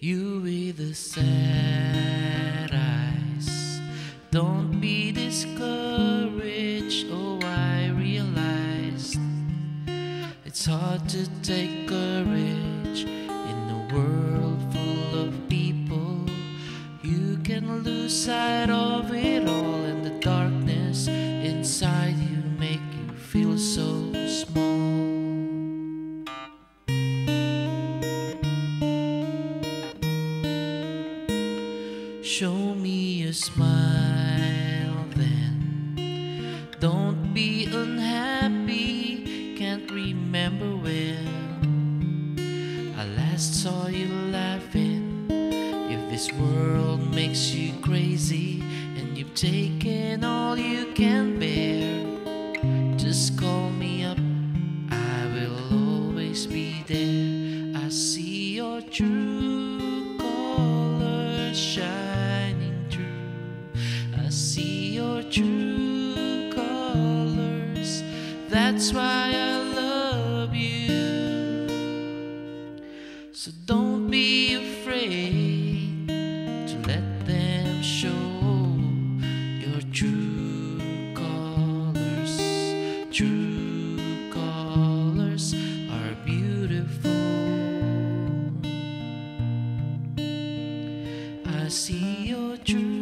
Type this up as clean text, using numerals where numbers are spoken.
You with the sad eyes, don't be discouraged. Oh, I realized it's hard to take courage in a world full of people. You can lose sight of it all, and the darkness inside you make you feel so small. Show me a smile then, don't be unhappy. Can't remember when I last saw you laughing. If this world makes you crazy and you've taken all you can bear, just call me up, I will always be there. I see your true colors shining through. I see your true colors, that's why I love you. So don't be afraid to let them show your true colors. True colors are beautiful. I see your true